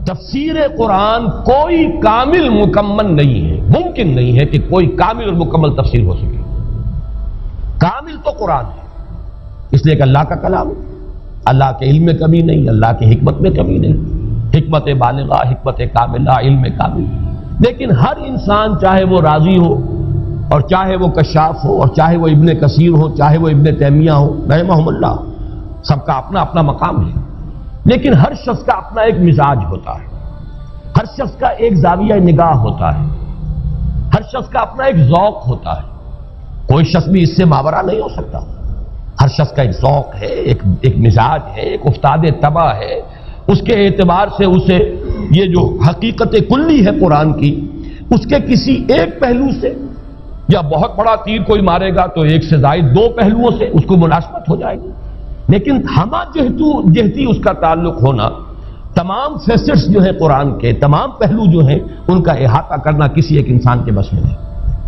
تفسیر قرآن کوئی کامل مکمل نہیں ہے، ممکن نہیں ہے کہ کوئی کامل اور مکمل تفسیر ہو سکے۔ کامل تو قرآن ہے، اس لیے کہ اللہ کا کلام ہے، اللہ کے علم میں کمی نہیں، اللہ کی حکمت میں کمی نہیں، حکمت بالغہ، حکمت کاملہ، علم کامل۔ لیکن ہر انسان چاہے وہ رازی ہو اور چاہے وہ کشاف ہو اور چاہے وہ ابن کثیر ہو، چاہے وہ ابن تیمیہ ہو رحمہم اللہ، سب کا اپنا اپنا مقام ہے، لیکن ہر شخص کا اپنا ایک مزاج ہوتا ہے، ہر شخص کا ایک زاویہ نگاہ ہوتا ہے، ہر شخص کا اپنا ایک ذوق ہوتا ہے، کوئی شخص بھی اس سے ماورا نہیں ہو سکتا۔ ہر شخص کا ایک ذوق ہے، ایک مزاج ہے، ایک افتاد طبع ہے، اس کے اعتبار سے اسے یہ جو حقیقت کلی ہے قرآن کی، اس کے کسی ایک پہلو سے یا بہت بڑا تیر کوئی مارے گا تو ایک سے زائد دو پہلوؤں سے اس کو مناسبت ہو جائے گی، لیکن ہمہ جہتی اس کا تعلق ہونا، تمام فیسٹس جو ہیں قرآن کے، تمام پہلو جو ہیں ان کا احاطہ کرنا کسی ایک انسان کے بس میں نہیں۔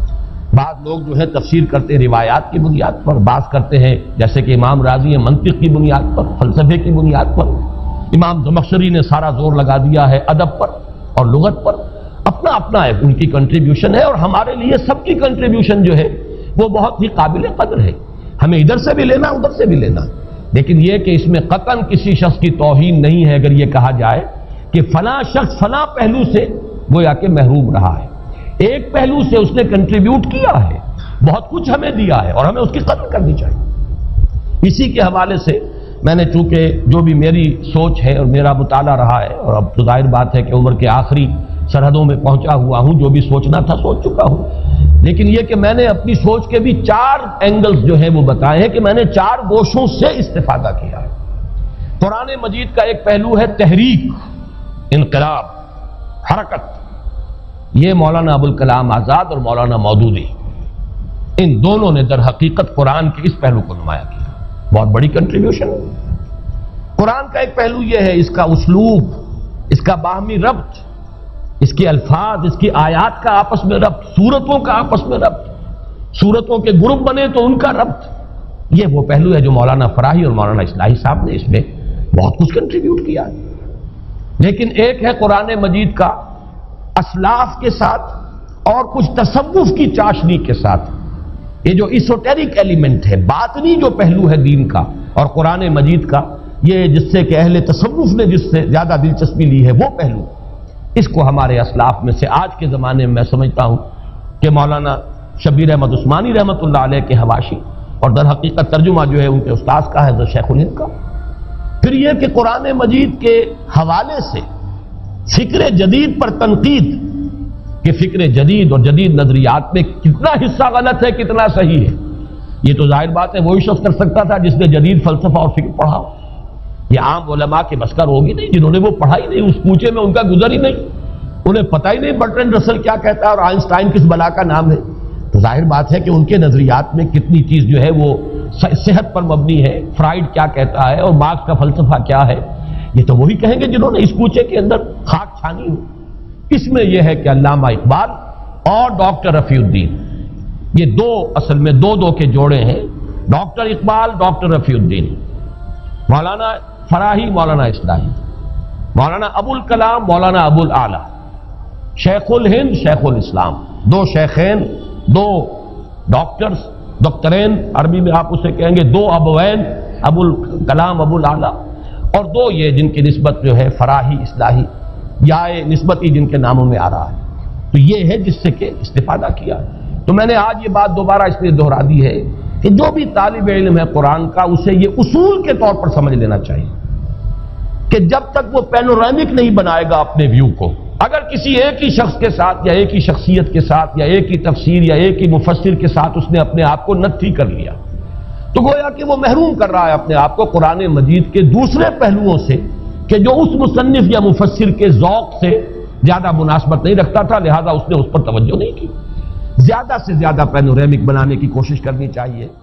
بعض لوگ جو ہے تفسیر کرتے ہیں روایات کی بنیاد پر، بعض کرتے ہیں جیسے کہ امام راضی ہیں منطق کی بنیاد پر، فلسفے کی بنیاد پر، امام زمخشری نے سارا زور لگا دیا ہے ادب پر اور لغت پر، اپنا اپنا ہے ان کی کنٹریبیوشن ہے، اور ہمارے لیے سب کی کنٹریبیوشن جو ہے وہ بہت ہی قابل قدر ہے، ہمیں ادھر سے بھی لینا ادھر سے بھی لینا، لیکن یہ کہ اس میں قطعاً کسی شخص کی توہین نہیں ہے اگر یہ کہا جائے کہ فلاں شخص فلاں پہلو سے گویا کہ محروم رہا ہے، ایک پہلو سے اس نے کنٹریبیوٹ کیا ہے، بہت کچھ ہمیں دیا ہے اور ہمیں اس کی قدر کرنی چاہیے۔ اسی کے حوالے سے میں نے چونکہ جو بھی میری سوچ ہے اور میرا مطالعہ رہا ہے، اور اب تو ظاہر بات ہے کہ عمر کے آخری سرحدوں میں پہنچا ہوا ہوں، جو بھی سوچنا تھا سوچ چکا ہوں، لیکن یہ کہ میں نے اپنی سوچ کے بھی 4 اینگلز جو ہیں وہ بتائے ہیں کہ میں نے 4 گوشوں سے استفادہ کیا ہے۔ قرآن مجید کا ایک پہلو ہے تحریک، انقلاب، حرکت، یہ مولانا ابوالکلام آزاد اور مولانا مودودی ان دونوں نے در حقیقت قرآن کے اس پہلو کو نمایاں کیا، بہت بڑی کنٹریبیوشن ہے۔ قرآن کا ایک پہلو یہ ہے اس کا اسلوب، اس کا باہمی ربط، اس کے الفاظ، اس کی آیات کا آپس میں ربط، سورتوں کا آپس میں ربط، سورتوں کے گروپ بنے تو ان کا ربط، یہ وہ پہلو ہے جو مولانا فراہی اور مولانا اصلاحی صاحب نے اس میں بہت کچھ کنٹریبیوٹ کیا ہے۔ لیکن ایک ہے قرآن مجید کا اسلاف کے ساتھ اور کچھ تصوف کی چاشنی کے ساتھ، یہ جو ایسوٹیرک ایلیمنٹ ہے، باطنی جو پہلو ہے دین کا اور قرآن مجید کا، یہ جس سے کہ اہل تصوف نے جس سے زیادہ دلچسپی لی ہے وہ پہلو، اس کو ہمارے اسلاف میں سے آج کے زمانے میں سمجھتا ہوں کہ مولانا شبیر احمد عثمانی رحمۃ اللہ علیہ کے حواشی اور در حقیقت ترجمہ جو ہے ان کے استاذ کا ہے حضرت شیخ الہند کا۔ پھر یہ کہ قرآن مجید کے حوالے سے فکر جدید پر تنقید کہ فکر جدید اور جدید نظریات میں کتنا حصہ غلط ہے کتنا صحیح ہے، یہ تو ظاہر بات ہے وہی شخص کر سکتا تھا جس نے جدید فلسفہ اور فکر پڑھا، یہ عام علماء کے بس کا ہوگی نہیں جنہوں نے وہ پڑھا ہی نہیں، اس کوچے میں ان کا گزر ہی نہیں، انہیں پتہ ہی نہیں برٹرینڈ رسل کیا کہتا ہے اور آئنسٹائن کس بلا کا نام ہے، تو ظاہر بات ہے کہ ان کے نظریات میں کتنی چیز جو ہے وہ صحت پر مبنی ہے، فرائیڈ کیا کہتا ہے اور مارکس کا فلسفہ کیا ہے، یہ تو وہی کہیں گے جنہوں نے اس کوچے کے اندر خاک چھانی ہو۔ اس میں یہ ہے کہ علامہ اقبال اور ڈاکٹر رفیع الدین، یہ دو اصل میں دو کے جوڑے ہیں، ڈاکٹر اقبال ڈاکٹر رفیع الدین، مولانا فراہی مولانا اصلاحی، مولانا ابوالکلام مولانا ابوالعالی، شیخ الہند شیخ الاسلام، دو شیخین، دو ڈاکٹرز، دکترین عربی میں آپ اسے کہیں گے، دو ابوین، ابوالکلام ابوالعالی، اور دو یہ جن کی نسبت جو ہے فراہی اصلاحی یا نسبتی جن کے ناموں میں آ رہا ہے، تو یہ ہے جس سے کہ استفادہ کیا۔ تو میں نے آج یہ بات دوبارہ اس لیے دہرا دی ہے کہ جو بھی طالب علم ہے قرآن کا اسے یہ اصول کے طور پر سمجھ لینا چاہیے کہ جب تک وہ پینورامک نہیں بنائے گا اپنے ویو کو، اگر کسی ایک ہی شخص کے ساتھ یا ایک ہی شخصیت کے ساتھ یا ایک ہی تفسیر یا ایک ہی مفسر کے ساتھ اس نے اپنے آپ کو نتھی کر لیا تو گویا کہ وہ محروم کر رہا ہے اپنے آپ کو قرآن مجید کے دوسرے پہلوؤں سے کہ جو اس مصنف یا مفسر کے ذوق سے زیادہ مناسبت نہیں رکھتا تھا، لہذا اس نے اس پر توجہ نہیں کی۔ زیادہ سے زیادہ پینورامک بنانے کی کوشش کرنی چاہیے۔